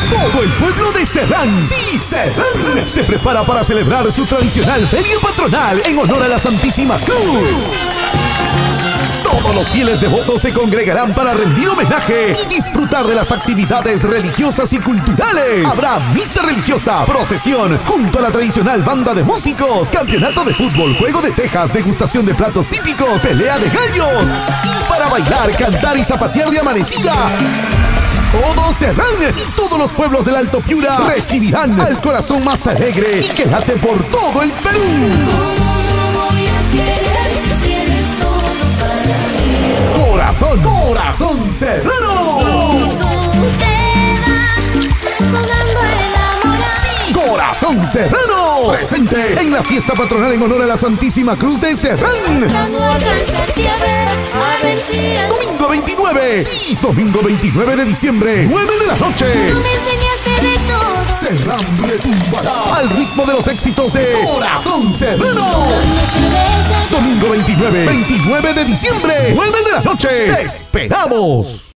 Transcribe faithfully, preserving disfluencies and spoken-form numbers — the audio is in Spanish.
Todo el pueblo de Serrán, sí, Serrán, se prepara para celebrar su tradicional feria patronal en honor a la Santísima Cruz. Todos los fieles devotos se congregarán para rendir homenaje y disfrutar de las actividades religiosas y culturales. Habrá misa religiosa, procesión, junto a la tradicional banda de músicos, campeonato de fútbol, juego de tejas, degustación de platos típicos, pelea de gallos. Y para bailar, cantar y zapatear de amanecida, todos Serrán y todos los pueblos del Alto Piura recibirán al corazón más alegre y que late por todo el Perú. Corazón, corazón serrano. Y tú te vas jugando a enamorar. Sí, corazón serrano. Presente en la fiesta patronal en honor a la Santísima Cruz de Serrán. Domingo veintinueve. Sí, domingo veintinueve de diciembre, nueve de la noche. Tú me enseñaste de todo. Serrán retumbará al ritmo de los éxitos de Corazón Serrano. Dame cerveza. Domingo veintinueve, veintinueve de diciembre, nueve de la noche. ¡Te esperamos!